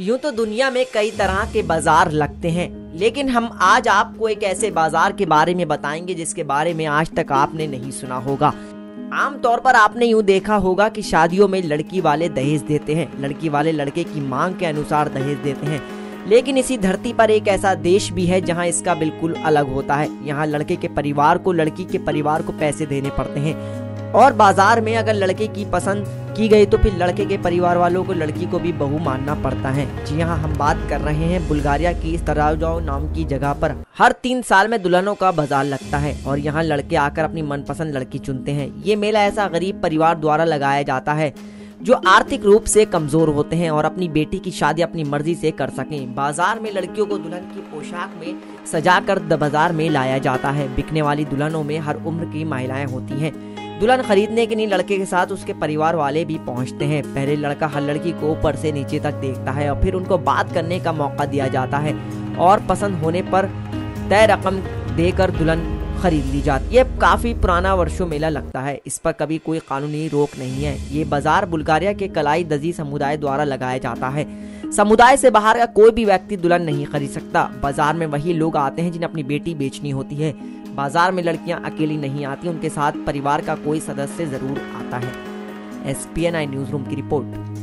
यूं तो दुनिया में कई तरह के बाजार लगते हैं, लेकिन हम आज आपको एक ऐसे बाजार के बारे में बताएंगे जिसके बारे में आज तक आपने नहीं सुना होगा। आमतौर पर आपने यूं देखा होगा कि शादियों में लड़की वाले दहेज देते हैं, लड़की वाले लड़के की मांग के अनुसार दहेज देते हैं। लेकिन इसी धरती पर एक ऐसा देश भी है जहां इसका बिल्कुल अलग होता है। यहाँ लड़के के परिवार को लड़की के परिवार को पैसे देने पड़ते हैं और बाजार में अगर लड़के की पसंद की गई तो फिर लड़के के परिवार वालों को लड़की को भी बहू मानना पड़ता है। जी हाँ, हम बात कर रहे हैं बुल्गारिया की इस तराजू नाम की जगह पर हर 3 साल में दुल्हनों का बाजार लगता है और यहाँ लड़के आकर अपनी मनपसंद लड़की चुनते हैं। ये मेला ऐसा गरीब परिवार द्वारा लगाया जाता है जो आर्थिक रूप से कमजोर होते हैं और अपनी बेटी की शादी अपनी मर्जी से कर सकें। बाजार में लड़कियों को दुल्हन की पोशाक में सजाकर बाजार में लाया जाता है। बिकने वाली दुल्हनों में हर उम्र की महिलाएं होती हैं। दुल्हन खरीदने के लिए लड़के के साथ उसके परिवार वाले भी पहुंचते हैं। पहले लड़का हर लड़की को ऊपर से नीचे तक देखता है और फिर उनको बात करने का मौका दिया जाता है और पसंद होने पर तय रकम देकर दुल्हन खरीद ली जाती है। ये काफी पुराना वर्षों मेला लगता है, इस पर कभी कोई कानूनी रोक नहीं है। ये बाजार बुल्गारिया के कलाई दजी समुदाय द्वारा लगाया जाता है। समुदाय से बाहर का कोई भी व्यक्ति दुल्हन नहीं खरीद सकता। बाजार में वही लोग आते हैं जिन्हें अपनी बेटी बेचनी होती है। बाजार में लड़कियां अकेली नहीं आती, उनके साथ परिवार का कोई सदस्य जरूर आता है। SPNI न्यूज रूम की रिपोर्ट।